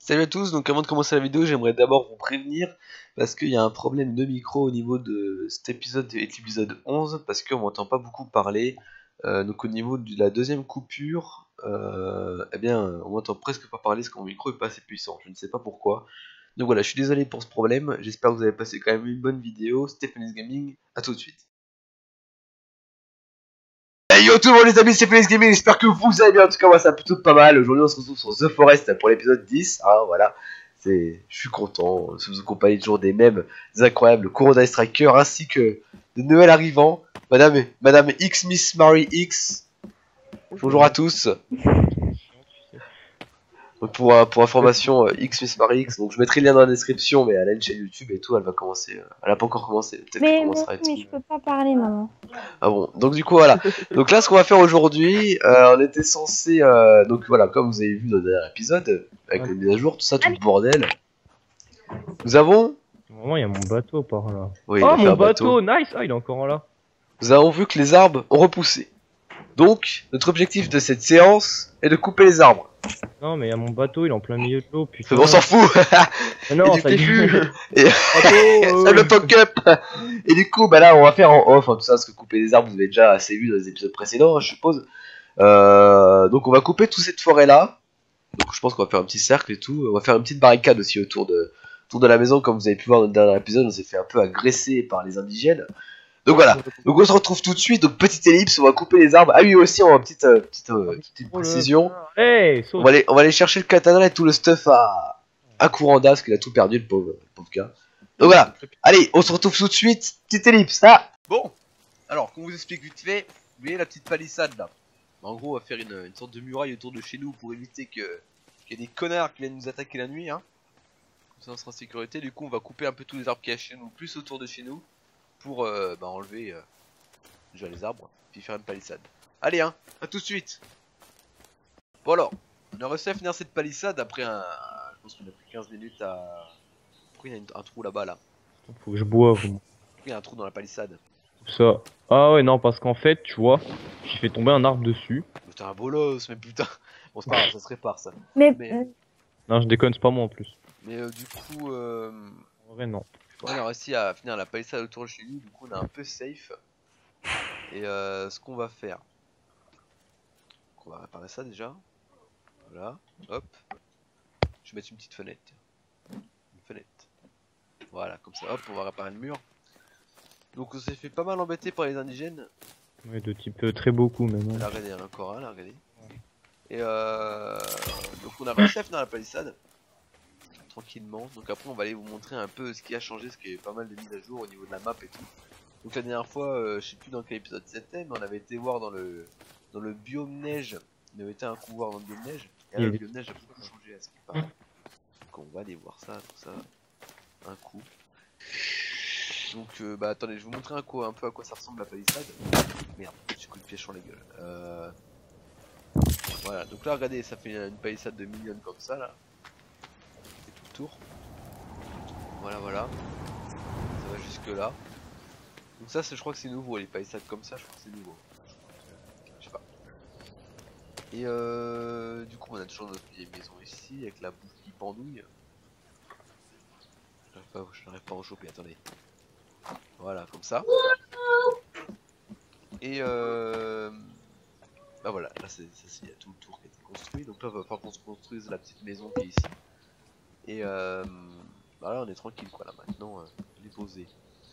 Salut à tous, donc avant de commencer la vidéo, j'aimerais d'abord vous prévenir parce qu'il y a un problème de micro au niveau de cet épisode et l'épisode 11 parce qu'on m'entend pas beaucoup parler. Donc au niveau de la deuxième coupure, eh bien on m'entend presque pas parler parce que mon micro est pas assez puissant, je ne sais pas pourquoi. Donc voilà, je suis désolé pour ce problème, j'espère que vous avez passé quand même une bonne vidéo. Stephanie's Gaming, à tout de suite. Hey yo tout le monde les amis, c'est Stephanie's Gaming, j'espère que vous allez bien, en tout cas moi ça va plutôt pas mal. Aujourd'hui on se retrouve sur The Forest pour l'épisode 10, voilà. Je suis content, sous accompagné toujours des mêmes incroyables, Corona Striker ainsi que de Noël arrivant, Madame X Miss Mary X. Bonjour à tous. Donc pour information, X Miss Mary X, donc je mettrai le lien dans la description, mais elle a une chaîne YouTube et tout, elle va commencer. Elle a pas encore commencé, peut-être qu'elle commencera et tout. Mais je peux pas parler, maman. Ah bon, donc du coup voilà. Donc là ce qu'on va faire aujourd'hui, on était censé, donc voilà, comme vous avez vu dans le dernier épisode, avec les mises à jour, tout ça, tout le bordel. Nous avons... Vraiment, il y a mon bateau par là. Oui, il Oh, a fait mon un bateau. Nice. Ah, il est encore là. Nous avons vu que les arbres ont repoussé. Donc, notre objectif de cette séance est de couper les arbres. Non, mais il y a mon bateau, il est en plein milieu de l'eau, putain. On s'en fout. Mais non, Et du ça péfu. Et... Ça le fuck up. Et du coup, bah là, on va faire en off, tout ça, parce que couper les arbres, vous avez déjà assez vu dans les épisodes précédents, je suppose. Donc, on va couper toute cette forêt-là. Donc, je pense qu'on va faire un petit cercle et tout. On va faire une petite barricade aussi autour de la maison, comme vous avez pu voir dans le dernier épisode. On s'est fait un peu agresser par les indigènes. Donc voilà, donc on se retrouve tout de suite, donc petite ellipse, on va couper les arbres. Ah oui aussi, on va petite précision. Hey, On va aller chercher le katana et tout le stuff à Kuranda, parce qu'il a tout perdu le pauvre gars. Donc voilà, allez, on se retrouve tout de suite, petite ellipse, là. Bon, alors qu'on vous explique vite fait, vous voyez la petite palissade là. En gros, on va faire une sorte de muraille autour de chez nous pour éviter qu'il y ait des connards qui viennent nous attaquer la nuit. Comme ça on sera en sécurité, du coup on va couper un peu tous les arbres qu'il y a chez nous, plus autour de chez nous. Pour enlever déjà les arbres, puis faire une palissade. Allez à tout de suite. Bon alors, on a réussi à finir cette palissade après je pense qu'on a pris 15 minutes à... Pourquoi il y a un trou là-bas là? Faut que je boive. Pourquoi il y a un trou dans la palissade? Ça. Ah ouais, non, parce qu'en fait, tu vois, j'ai fait tomber un arbre dessus. Mais t'es un bolos, mais putain. Bon c'est pas grave, ça se répare ça. Mais Non, je déconne, c'est pas moi en plus. Mais du coup... En vrai, non. On a réussi à finir la palissade autour de chez nous, du coup on est un peu safe. Et ce qu'on va faire... On va réparer ça déjà. Voilà, hop. Je vais mettre une petite fenêtre. Une fenêtre. Voilà, comme ça, hop, on va réparer le mur. Donc on s'est fait pas mal embêter par les indigènes. Ouais, de type très beaucoup même. Là, regardez, il y en a encore un, là, regardez. Et donc on a réussi à finir la palissade. Tranquillement. Donc après on va aller vous montrer un peu ce qui a changé, parce qu'il y a eu pas mal de mises à jour au niveau de la map et tout. Donc la dernière fois, je sais plus dans quel épisode c'était, mais on avait été voir dans le biome neige. On avait été un coup voir dans le biome neige. Et là, le biome neige a beaucoup changé à ce qui paraît. Donc on va aller voir ça, tout ça, un coup. Donc bah attendez, je vais vous montrer un peu à quoi ça ressemble la palissade. Merde, j'ai coup de piège sur la gueule. Voilà, donc là regardez, ça fait une palissade de mignonne comme ça là. Et tout le tour. Voilà, voilà. Ça va jusque là. Donc ça, je crois que c'est nouveau, les palissades comme ça, je crois que c'est nouveau. Je sais pas. Et du coup, on a toujours notre vieille maison ici, avec la bouffe qui pendouille. Je n'arrive pas à en choper, attendez. Voilà, comme ça. Et bah voilà, là il y a tout le tour qui a été construit. Donc là, il va falloir qu'on se construise la petite maison qui est ici. Et bah là, on est tranquille quoi, là maintenant, on est posé.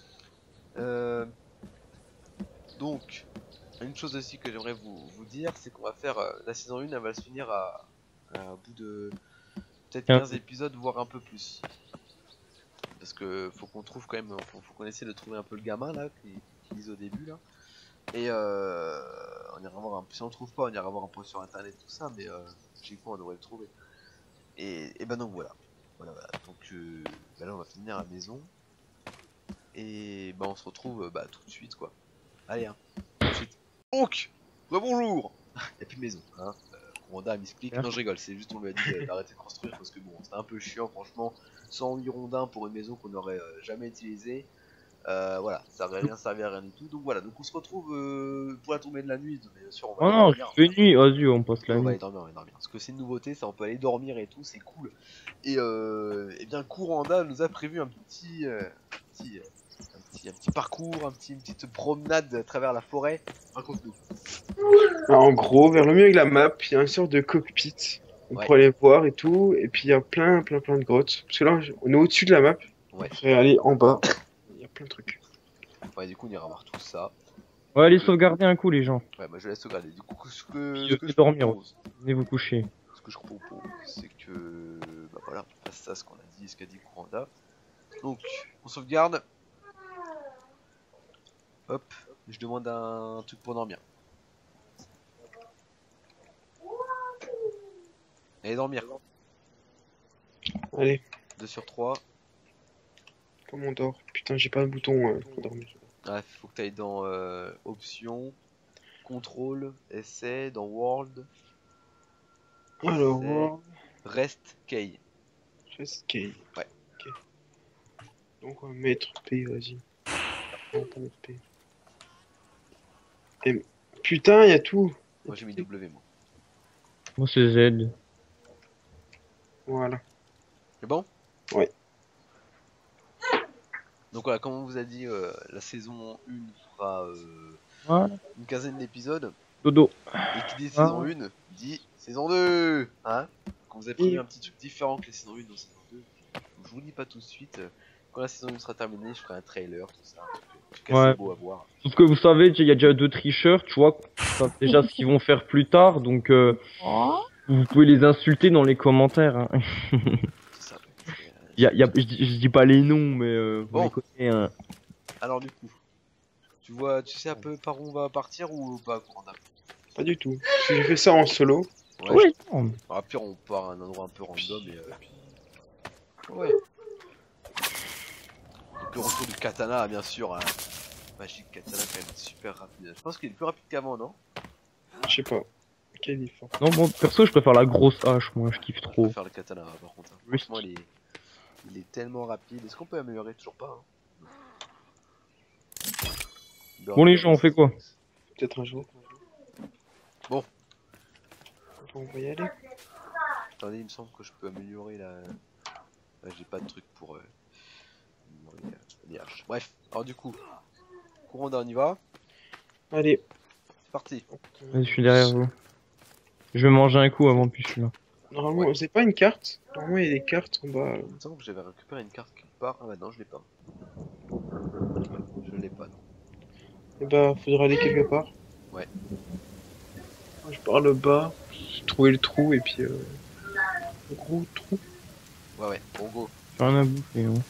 Donc, une chose aussi que j'aimerais vous dire, c'est qu'on va faire la saison 1, elle va se finir à bout de peut-être 15 épisodes, voire un peu plus. Parce que faut qu'on trouve quand même, faut qu'on essaie de trouver un peu le gamin là, qui disent au début là. Et on ira voir si on le trouve pas, on ira voir un peu sur internet tout ça, mais j'ai quoi on devrait le trouver. Et ben donc voilà. Voilà. Donc bah là on va finir à la maison. Et bah on se retrouve tout de suite quoi. Allez tout de suite. Donc, bonjour. Y'a plus de maison, Rwanda m'explique. Non, je rigole, c'est juste on lui a dit d'arrêter de construire parce que bon, c'était un peu chiant, franchement. 100 rondins pour une maison qu'on n'aurait jamais utilisée. Voilà, ça aurait rien servi à rien du tout. Donc voilà, donc on se retrouve pour la tombée de la nuit. Bien sûr, on va Oh aller non, dormir. je fais nuit, vas-y, on passe la On va nuit. aller dormir, on va aller dormir. Parce que c'est une nouveauté, ça, on peut aller dormir et tout, c'est cool. Et bien, Kuranda nous a prévu petit, un petit parcours, une petite promenade à travers la forêt. Raconte-nous. Alors, en gros, vers le milieu de la map, il y a une sorte de cockpit. On Ouais. pourrait aller voir et tout. Et puis il y a plein de grottes. Parce que là, on est au-dessus de la map. Ouais. On pourrait aller en bas. Il y a plein de trucs. Ouais, du coup, on ira voir tout ça. Ouais, allez sauvegarder un coup, les gens. Ouais, bah je laisse regarder. Du coup, ce Puis, que je dormir. propose, Venez vous coucher. ce que je propose, c'est que, bah voilà, on fasse ça, ce qu'on a dit, ce qu'a dit Kuranda. Donc, on sauvegarde. Hop, je demande un truc pour dormir. Allez dormir. Allez, 2 sur 3. comme on dort. Putain, j'ai pas de bouton pour dormir. Bref, faut que tu ailles dans options, contrôle, essai, dans world, Alors, c'est voir. rest key. Escape. Ouais. Ok. Donc, on va mettre P, vas-y. On va pas mettre P. M. Putain, il y a tout. Moi j'ai mis W moi. Moi, c'est Z. Voilà. C'est bon? Ouais. Donc voilà, comme on vous a dit, la saison 1 fera Voilà. une quinzaine d'épisodes. Dodo. Et qui dit saison 1 dit saison 2. Hein? Donc on vous a prévu un petit truc différent que la saison 1 dans saison 2. Je vous dis pas tout de suite. Quand la saison 1 sera terminée, je ferai un trailer, tout ça. Un truc assez Ouais. beau à voir. Sauf que vous savez, il y a déjà 2 tricheurs, tu vois. Ils savent déjà ce qu'ils vont faire plus tard, donc vous pouvez les insulter dans les commentaires. Hein. C'est ça. Je dis pas les noms, mais vous Bon. les connaissez. Hein. Alors du coup, tu sais un peu par où on va partir ou pas, Corentin? Pas du tout. Parce que j'ai fait ça en solo. Ouais. Oui. non. Au pire, on part à un endroit un peu random et ouais. Donc le retour du katana, bien sûr. Hein. Magique katana, quand même super rapide. Je pense qu'il est plus rapide qu'avant, non? Je sais pas. Quel effort. Non, moi perso, je préfère la grosse hache, moi, je kiffe Je trop. préfère le katana, par contre. Hein. Oui. Franchement, il est tellement rapide. Est-ce qu'on peut améliorer? Toujours pas. Hein. Bon, les gens, on fait quoi? Peut-être un jour. Bon. On va y aller. Attendez, il me semble que je peux améliorer la. J'ai pas de truc pour les haches. Bref, alors du coup, Kuranda, on y va. Allez. C'est parti. Vas-y, je suis derrière vous. Je vais manger un coup avant, puis je suis là. Normalement, Ouais. c'est pas une carte. Normalement, il y a des cartes en bas. Il me semble que j'avais récupéré une carte quelque part. Ah bah non, je l'ai pas. Je l'ai pas, non. Et bah, faudra aller quelque part. Ouais. Moi, je pars le bas. J'ai trouvé le trou et puis le gros trou. Ouais, bon go. J'ai rien à bouffer, hein.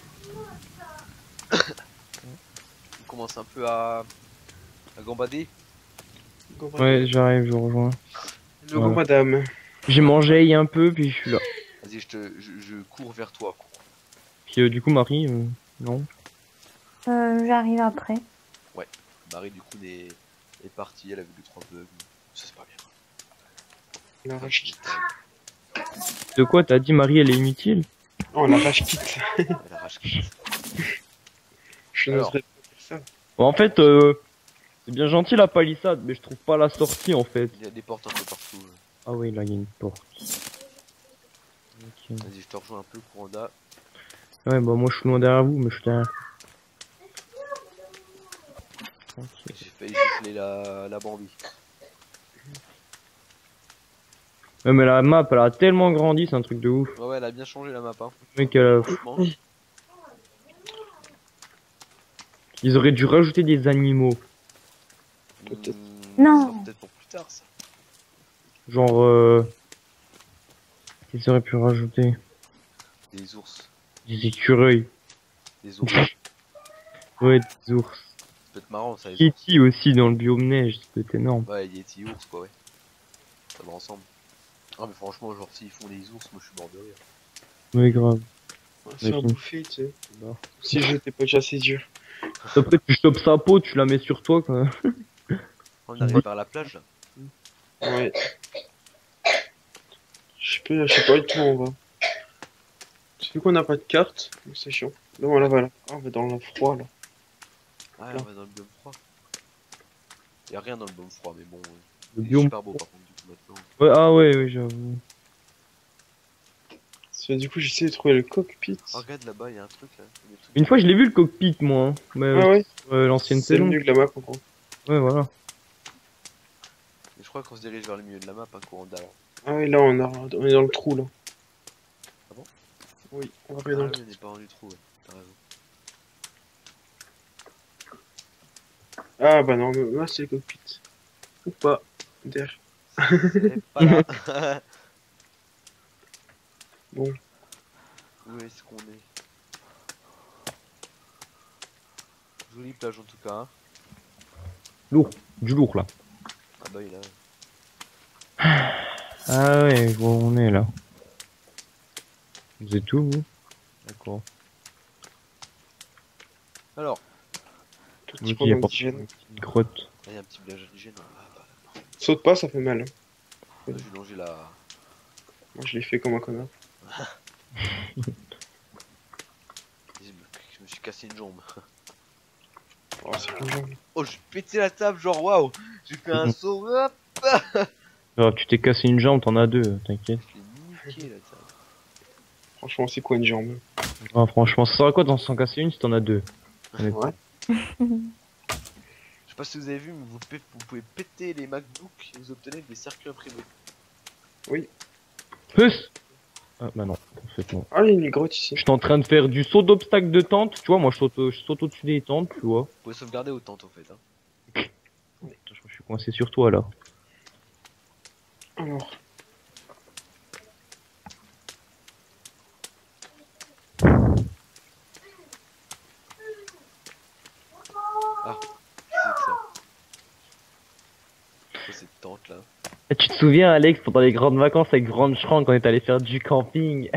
On commence un peu à gambader. Ouais, j'arrive, je vous rejoins. Le gros madame. J'ai mangé un peu, puis je suis là. Vas-y, je cours vers toi. Puis du coup, Marie, non. J'arrive après. Marie, du coup, est partie. Elle a vu 2-3 bugs. Ça, c'est pas bien. La rage quitte. De quoi t'as dit Marie, elle est inutile? Oh, la rage quitte. Elle a rage quitte. Je Alors. n'oserais pas faire ça. Bon, en fait, c'est bien gentil la palissade, mais je trouve pas la sortie en fait. Il y a des portes un peu partout. Ah oui, là il y a une porte. Ok. Vas-y, je te rejoins un peu, Kuranda. Ouais, bah moi je suis loin derrière vous, mais je suis derrière. Ok. J'ai failli gifler la Bambi. Ouais, mais la map elle a tellement grandi, c'est un truc de ouf. Ouais, elle a bien changé la map. Hein. Mec, Franchement. ils auraient dû rajouter des animaux. Peut-être. Non. Ça sera peut-être pour plus tard, ça. Genre, ils auraient pu rajouter Des ours. des écureuils. Des ours. Ouais, des ours. Ça peut être marrant, ça, les ours. Yeti aussi dans le biome neige, c'est énorme. Ouais, Yeti ours, quoi, ouais. Ça va ensemble. Ah, mais franchement, genre, s'ils font des ours, moi je suis mort de rire. Ouais, grave. On va se faire Mais- bouffer, tu sais. Bah. Si je n'étais pas déjà assez dur. Après, tu chopes sa peau, tu la mets sur toi, quoi. On arrive vers la plage, là. Ouais. Je sais pas du tout où on va. Vu qu'on n'a pas de carte, donc c'est chiant. Là, voilà, voilà. Ah, on va dans le froid, là. Ah, on va dans le biome froid. Y'a rien dans le biome froid, mais bon. Le Il est biome super beau par contre, du coup, maintenant. Ouais, ah ouais, j'avoue. Du coup, j'essaie de trouver le cockpit. Oh, regarde là-bas, y'a un truc là. Il y a des trucs Une fois, je l'ai vu le cockpit, moi. Hein. Mais Ah ouais, l'ancienne c'est le saison. mieux que la map en gros. Ouais, voilà. Mais je crois qu'on se dirige vers le milieu de la map, un courant d'alors. Ah ouais, là, on est dans le trou là. Ah bon? Oui, on va Ah aller dans oui, le trou. on n'est pas rendu trou, ouais. T'as raison. Ah bah non, là c'est le cockpit. Ou pas. Der. C'est pas là. Bon. Où est-ce qu'on est? Jolie plage en tout cas. Hein. Lourd. Du lourd, là. Ah bah il a. Ah ouais, je vois où on est, là. Vous êtes où, vous? D'accord. Alors, Tout Moi, petit il y a point pas d'indigène. une grotte. là, il y a un petit village indigène. Ah bah, Saute pas, ça fait mal. là, j'ai longé la. Moi je l'ai fait comme un connard. Je me suis cassé une jambe. Oh, c'est une jambe. Oh, j'ai pété la table, genre waouh! J'ai fait un saut, hop! Alors, tu t'es cassé une jambe, t'en as deux, t'inquiète. Je l'ai niqué la table. Franchement, c'est quoi une jambe? Ah, franchement, ça sert à quoi d'en s'en casser une si t'en as deux? Ouais. Je sais pas si vous avez vu, mais vous pouvez péter les MacBooks et vous obtenez des circuits imprimés. Plus. Ah, bah non, parfaitement. Ah, il y a une grotte ici. J'étais en train de faire du saut d'obstacle de tente, tu vois, moi je saute au-dessus des tentes, tu vois. Vous pouvez sauvegarder autant en fait. Hein. Putain, je suis coincé sur toi là. Alors. C'est que ça. C'est quoi cette tente là? Et tu te souviens, Alex, pendant les grandes vacances avec Grande Schrank, quand on est allé faire du camping?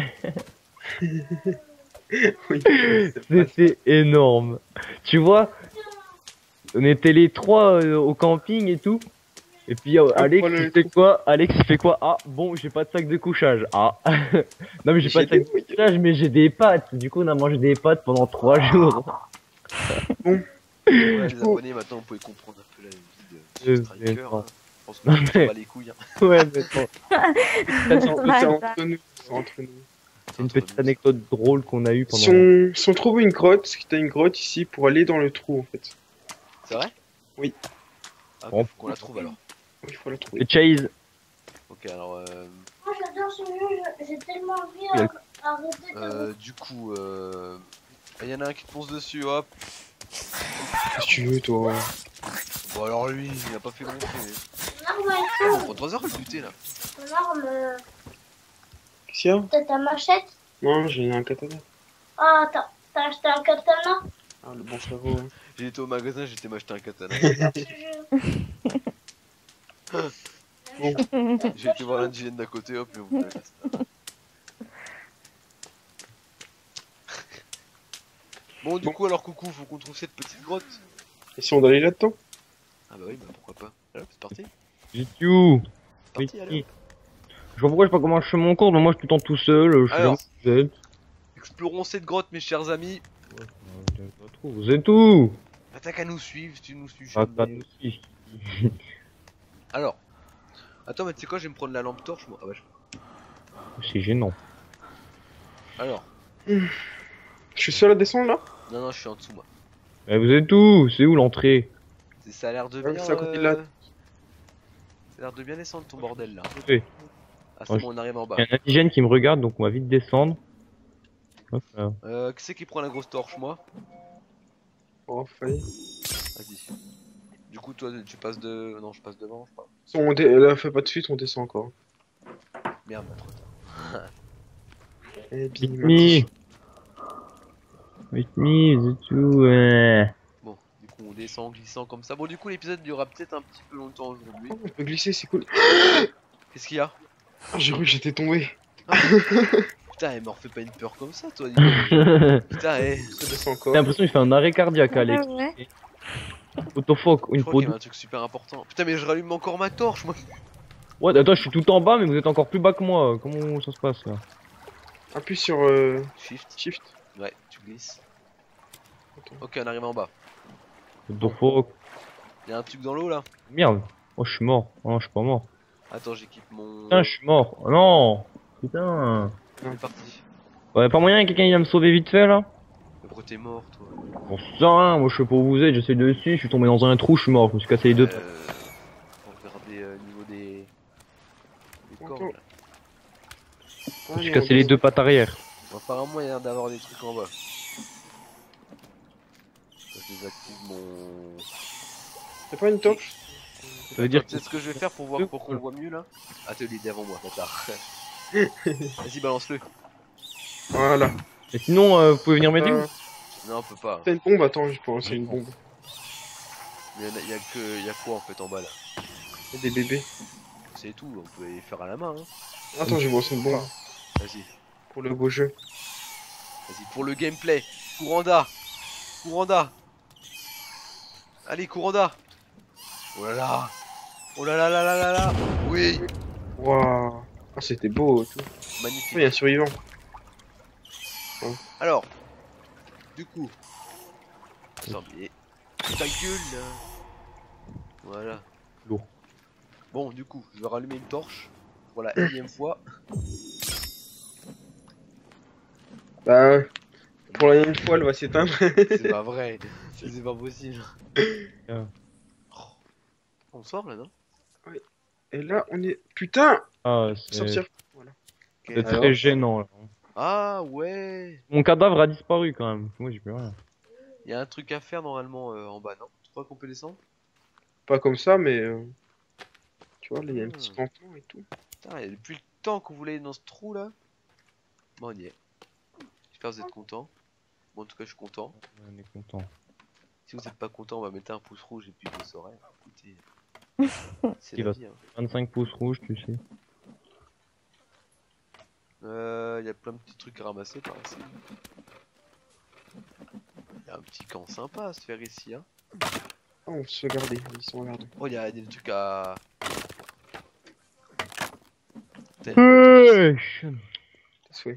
Oui. C'était énorme. Tu vois, on était les trois au camping et tout. Et puis Alex, voilà il le fait quoi? Alex, il fait quoi? Ah, bon, j'ai pas de sac de couchage. Ah. Non, mais j'ai pas de sac de couchage, mais j'ai des pâtes. Du coup, on a mangé des pâtes pendant 3 jours. Ouais, les abonnés maintenant vous pouvez comprendre un peu la vie de Striker. d'accord. Hein. Je pense qu'on s'en bat les couilles. Hein. Ouais, mais bon. C'est entre nous. C'est entre nous. C'est une petite anecdote drôle qu'on a eue pendant. Si on trouve une grotte, c'est que t'as une grotte ici pour aller dans le trou en fait. C'est vrai? Oui. Ah, Bon. faut qu'on la trouve alors. Oui, il faut la trouver. Le chase. Ok, alors Moi j'adore ce jeu, j'ai tellement envie Il y a d'arrêter de... du coup, il y en a un qui te fonce dessus, hop. Qu'est-ce que tu veux toi? Bon alors lui, il a pas fait long feu. Ton arme et On tout, prend 3 heures à le buter là. ton arme, Qu'est-ce qu'il y a? t'as ta machette. Non, j'ai un katana. Ah, t'as acheté un katana. Ah, le bon frérot. Hein. J'ai été au magasin, j'étais m'acheter un katana. Ce jeu. J'ai été voir l'indigène d'à côté, hop, et on vous laisse. Bon, du coup, alors coucou, faut qu'on trouve cette petite grotte. Et si on allait là-dedans? Ah bah oui, bah pourquoi pas. Allez, c'est parti. GQ. C'est parti, allez. Je vois pourquoi je sais pas comment je fais mon cours, mais moi je suis tout le temps tout seul. Je suis Alors. jamais tout seul. Explorons cette grotte, mes chers amis. Vous êtes où? Bah, t'as qu'à nous suivre, si tu nous suis Ah, jamais. pas nous aussi. Alors. Attends, mais tu sais quoi, je vais me prendre la lampe torche, moi. Ah bah, C'est gênant. Alors. Je suis seul à descendre là? Non, non, je suis en dessous, moi. Mais vous êtes où? C'est où l'entrée? Ça a l'air de Ouais, bien. c'est à côté de là. Ça a l'air de bien descendre ton bordel là. Oui. Ah, c'est Ouais, bon, on arrive en bas. Il y a un indigène qui me regarde, donc on va vite descendre. Hop là. Qui c'est qui prend la grosse torche, moi? Oh, fallait. Vas-y. Du coup, toi, tu passes de. Non, je passe devant, je crois. Là, fais pas de suite, on descend encore. Merde, trop tard. Eh bien, Me. With me, vous êtes où? Bon, du coup, on descend en glissant comme ça. Bon, du coup, l'épisode durera peut-être un petit peu longtemps aujourd'hui. Oh, on peut glisser, c'est cool. Qu'est-ce qu'il y a? Ah, j'ai cru que j'étais tombé. Putain, me refais pas une peur comme ça, toi. Dis donc. Putain, J'ai eh. Ça descend encore. l'impression qu'il fait un arrêt cardiaque, Alex. Ouais. Autofoc, Je une crois peau qu'il y de... avait un truc super important. Putain, mais je rallume encore ma torche, moi. Ouais, attends, je suis tout en bas, mais vous êtes encore plus bas que moi. Comment ça se passe là? Appuie sur Shift. Shift. Ouais, tu glisses. Attends. Ok, on arrive en bas. What the fuck? Y'a un truc dans l'eau là. Merde. Oh, je suis mort. Oh, je suis pas mort. Attends, j'équipe mon. Putain, je suis mort. Oh, non. Putain. C'est parti. Ouais, pas moyen, quelqu'un il va me sauver vite fait là? Mais pourquoi t'es mort toi? Bon, ça, hein, moi je sais pas où vous êtes, j'essaie de dessus, je suis tombé dans un trou, je suis mort, je me suis cassé les deux. Pour regarder au niveau des corps Attends. là. Je me suis cassé les deux pattes arrière. Bon, apparemment, il y a l'air d'avoir des trucs en bas. Je désactive mon. T'as pas une torche? Ça veut dire Tu sais ce que je vais faire pour voir pour qu'on le voit mieux là? Atelier devant moi, bâtard. Vas-y, balance-le. Voilà. Et sinon, vous pouvez venir m'aider ou? Non, on peut pas. T'as une bombe? Attends, je peux lancer une bombe. Il y a quoi en fait en bas là? Il y a des bébés. C'est tout, on peut les faire à la main. Hein. Attends, je vais lancer une bombe. Vas-y, Pour le beau jeu. vas-y, pour le gameplay. Couranda. Couranda. Allez, Couranda. Oh là là. Oh là là là là là là. Oui. Waouh. Ah, c'était beau. Tout. Magnifique. Oh, il y a un survivant. Alors, du coup. Attends, mais ta gueule là. Voilà. Lourd. Bon, du coup, je vais rallumer une torche pour la énième fois. Bah, pour la dernière fois, elle va s'éteindre. C'est pas vrai. C'est pas possible. Ah. Oh. On sort là, non? Et là, on est. Putain! Ah, c'est Sortir. Voilà. c'est Alors très gênant là. Ah ouais. Mon cadavre a disparu quand même. Moi j'ai plus rien. Il y a un truc à faire normalement en bas, non? Tu crois qu'on peut descendre? Pas comme ça, mais. Tu vois, là, il y a un petit pantalon et tout. Putain, et depuis le temps qu'on voulait aller dans ce trou là. Bon, on y est. J'espère que vous êtes contents. Bon, en tout cas, je suis content. On est content. Si vous êtes pas content, on va mettre un pouce rouge et puis vous saurez. Écoutez, c'est Qui la va- vie. Hein. 25 pouces rouges, tu sais. Il y a plein de petits trucs à ramasser par ici. Il y a un petit camp sympa à se faire ici. Hein. Ah, on se fait garder. Ils sont regardés. Oh, il y a des trucs à. Wesh. T'as souhait.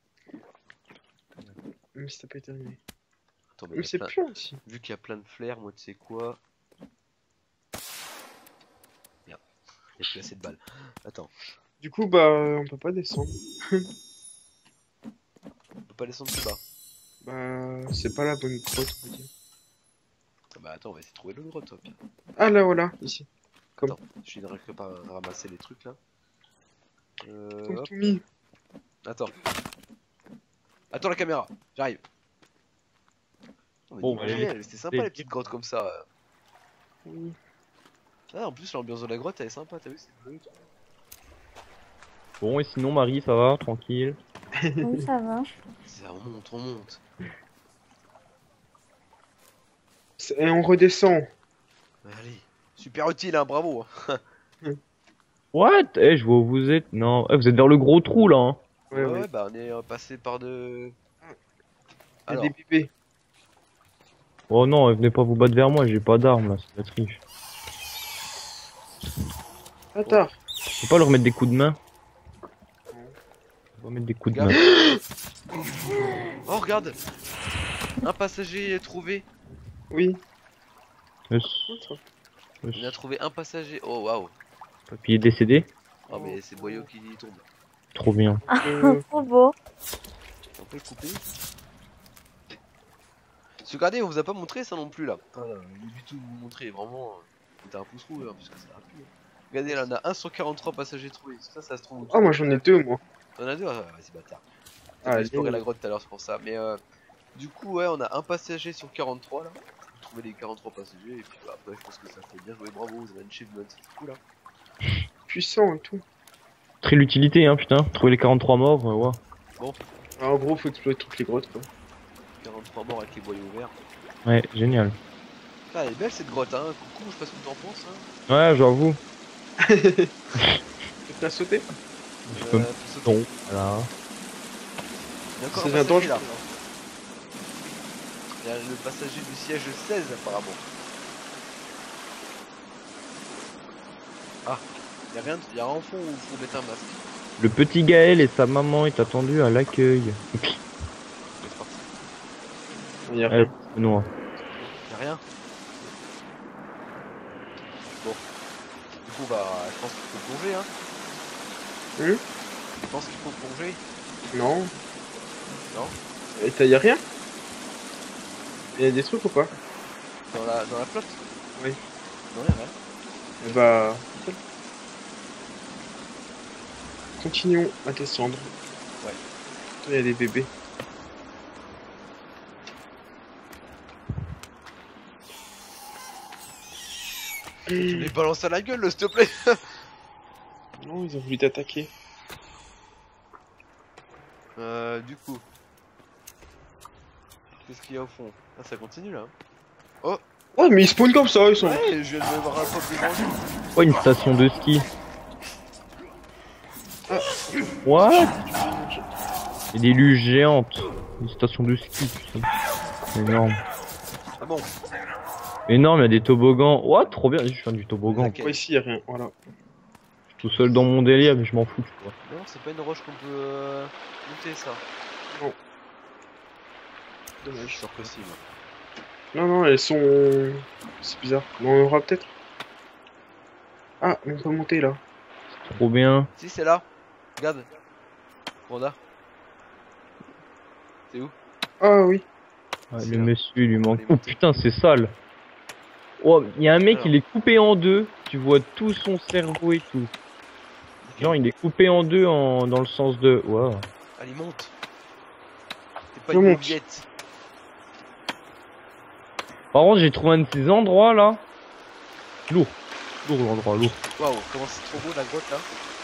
Même si t'as pas terminé. Attends, mais Mais il y a c'est plein- plus aussi. Vu qu'il y a plein de flares, moi tu sais quoi? Merde, il y a plus assez de balles. Attends, Du coup, bah, on peut pas descendre. on peut pas descendre plus bas. Bah, c'est pas la bonne grotte, on va dire. Ah bah attends, on va essayer de trouver l'autre grotte. Hop. Ah, là, voilà, ici. Attends, je suis de ramasser les trucs là. Comme Hop. tout mis. Attends. Attends la caméra, j'arrive. Oh, mais Bon, dis-moi, allez, génial, c'était sympa allez. les petites grottes comme ça. Oui. Ah, en plus l'ambiance de la grotte elle est sympa, t'as vu, c'est bleu et tout. Bon, et sinon, Marie, ça va, tranquille. Oui, ça va. Ça, on monte, on monte. Et on redescend. Allez, super utile, hein, bravo. What? Eh, je vois où vous êtes. Non, eh, vous êtes vers le gros trou là. Hein. Ouais, ouais. Bah on est passé par de. Il y a Alors, des bébés. Oh non, venez pas vous battre vers moi, j'ai pas d'armes là, c'est la triche. Attends. Faut pas leur mettre des coups de main. On va mettre des coups de Regarde. main. Oh regarde, un passager est trouvé. Oui. Yes. On a trouvé un passager. Oh waouh. Papy est décédé. Oh mais c'est Boyo qui tombe. Trop bien. Trop beau. On peut le couper. Parce que regardez, on vous a pas montré ça non plus là. Du tout vous montrer vraiment. C'était un pouce rouge hein, parce que ça a plu. Regardez là, on a 1 sur 43 passagers trouvés. Ça se trouve. Oh, moi j'en ai deux, moi. On a deux. Ah, vas-y bâtard. Ah, J'ai exploré génial. la grotte tout à l'heure, c'est pour ça. Mais du coup, ouais, on a un passager sur 43 là. On a trouvé les 43 passagers et puis bah, après, je pense que ça fait bien joué. Bravo, vous avez un achievement, c'est cool là. Puissant et tout. Très l'utilité, hein, putain. Trouver les 43 morts, ouais. Alors, en gros, faut explorer toutes les grottes, quoi. 43 morts avec les boyaux ouverts. Ouais, génial. Ah, elle est belle cette grotte, hein. Coucou, je sais pas ce que t'en penses. Hein. Ouais, j'avoue. Tu as sauté? Je peux me... faut sauter. Non, voilà. Il y a encore C'est un un passager danger. là. Il y a le passager du siège 16 apparemment. Ah, il y a rien, il y a un fond où il faut mettre un masque. Le petit Gaël et sa maman est attendu à l'accueil. C'est parti. Il y a Eh, non. Il y a rien. Bon. Du coup, bah, je pense qu'il faut plonger, hein. Je pense qu'il faut plonger. Non. Non. Et y'a rien? Y'a des trucs ou pas? Dans la flotte. Oui. Non, y'a rien. Et bah... Continuons à descendre. Ouais. Il y a des bébés. Tu les balances à la gueule, s'il te plaît. Non, ils ont voulu t'attaquer. Du coup. Qu'est-ce qu'il y a au fond? Ah, ça continue là. Oh! Ouais, mais ils spawnent comme ça, ils sont... Ouais, je viens de voir un pop devant lui. Oh, une station de ski. Ah. What? Et des luges géantes. Une station de ski, putain. Énorme. Ah bon? Énorme, il y a des toboggans. What? Trop bien, je fais du toboggan. Ok. Ouais, ici, y'a rien, voilà. Tout seul dans mon délire, mais je m'en fous, tu vois. Non, c'est pas une roche qu'on peut monter ça. Non. Je suis Dommage. sûr que si, moi. Non, non, elles sont... C'est bizarre. Non, on aura peut-être... Ah, on peut monter, là. Trop bien. Si, c'est là. Regarde. Panda. C'est où? Ah, oui. Ouais, C'est le là. monsieur, il lui manque. Allez, Oh montez. putain, c'est sale. Oh, il y a un mec, Alors. il est coupé en deux. Tu vois tout son cerveau et tout. Genre, il est coupé en deux dans le sens de. Waouh. Allez, monte. T'es pas Je une monte. mauviette. Par contre, j'ai trouvé un de ces endroits là. Lourd. Lourd l'endroit, lourd. Waouh, comment c'est trop beau la grotte là.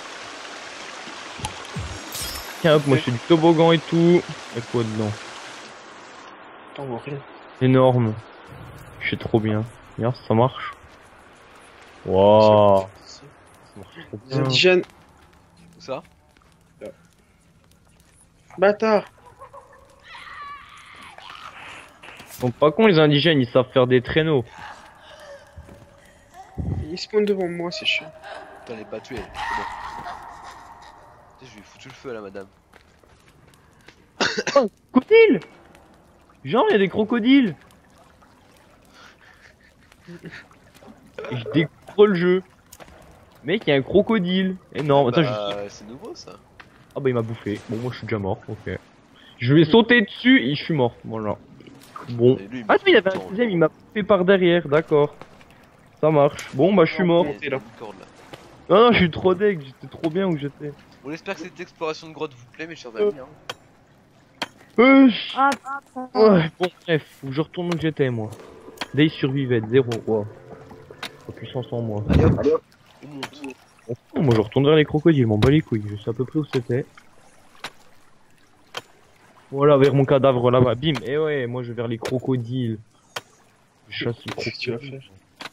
Tiens, hop, moi je fais du toboggan et tout. Et quoi dedans? Attends, on voit rien. Énorme. Je suis trop bien. Regarde, ça marche. Waouh. Ça marche trop Les bien. indigènes. Où ça? Bâtard. Ils sont pas cons les indigènes, ils savent faire des traîneaux. Ils spawnent devant moi, c'est chiant. Putain, elle est battue elle. C'est bon. Putain, je lui ai foutu le feu à la madame. Crocodile. Genre, il y a des crocodiles. Et je découvre le jeu. Mec, il y a un crocodile. Énorme. Attends, C'est nouveau ça. Ah bah il m'a bouffé. Bon, moi je suis déjà mort, ok. Je vais sauter dessus et je suis mort. Voilà. Bon. Et lui, Ah, met il y avait tout le un temps, deuxième, il m'a bouffé par derrière, d'accord. Ça marche. Bon, bah je suis mort. Il y a là. une corde, là. Non, non, je suis trop deg, j'étais trop bien où j'étais. On espère que cette exploration de grotte vous plaît, mes chers amis. Hein. Ah, Ouais, bon, bref, faut que je retourne où j'étais, moi. Day survivait, 0, wow. La puissance en moi. Allez hop, on monte. Bon, moi je retourne vers les crocodiles, m'en bats les couilles, je sais à peu près où c'était. Voilà, vers mon cadavre là-bas, bim, et ouais, moi je vais vers les crocodiles. Je chasse les Qu'est-ce que tu vas crocodiles. faire?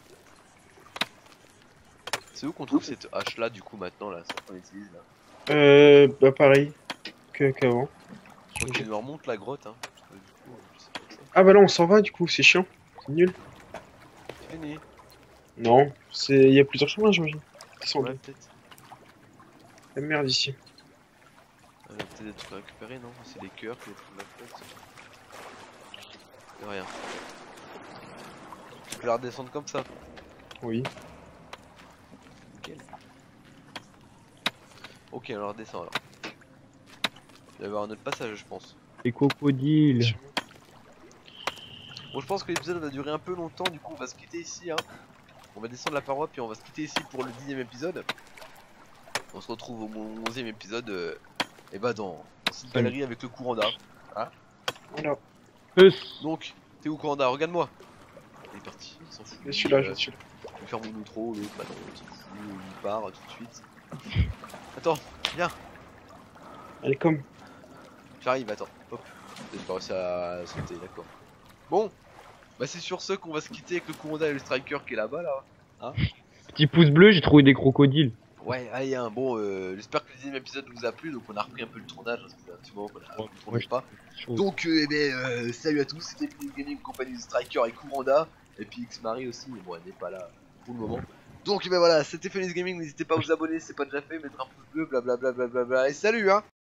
C'est où qu'on trouve cette hache là, du coup, maintenant, là, celle qu'on utilise là? Bah pareil qu'avant. Je crois qu'il nous remonte la grotte, hein. Parce que, du coup, je sais pas que ça. Ah bah là on s'en va du coup, c'est chiant. C'est nul. C'est fini. Non, il y a plusieurs chemins j'imagine. Descendre. Ouais, peut-être. La merde ici. Il y a peut-être des trucs à récupérer, non? C'est des cœurs, les trucs de la flotte. Y'a rien. Tu peux la redescendre comme ça. Oui. Nickel. Ok, on la redescend alors. Il va y avoir un autre passage, je pense. Les crocodiles. Bon, je pense que l'épisode va durer un peu longtemps, du coup, on va se quitter ici. Hein. On va descendre la paroi, puis on va se quitter ici pour le 10ème épisode. On se retrouve au 11ème épisode, et bah dans cette galerie avec le Kuranda. Voilà. Donc, t'es où Kuranda? Regarde-moi. Il est parti, il s'en fout. Je suis là, je suis là. Je vais faire mon outro, l'autre, bah non, il s'en fout, il part tout de suite. Attends, viens, Allez comme. j'arrive, attends, hop. J'ai pas réussi à sauter, d'accord. Bon, bah c'est sur ce qu'on va se quitter avec le Kuranda et le Striker qui est là-bas, là. Petit pouce bleu, j'ai trouvé des crocodiles. Ouais, allez, hein, bon, j'espère que le 10ème épisode vous a plu, donc on a repris un peu le tournage, parce que ça fait un petit moment qu'on a tourné pas. Donc, salut à tous, c'était Phoenix Gaming, compagnie de Striker et Kuranda, et puis X-Marie aussi, mais bon, elle n'est pas là pour le moment. Donc, voilà, c'était Phoenix Gaming, n'hésitez pas à vous abonner si c'est pas déjà fait, mettre un pouce bleu, blablabla, et salut, hein!